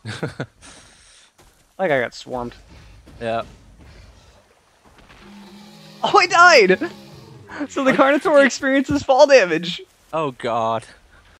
Like I got swarmed. Yeah. Oh, I died! So the Carnotaur experiences fall damage. Oh god.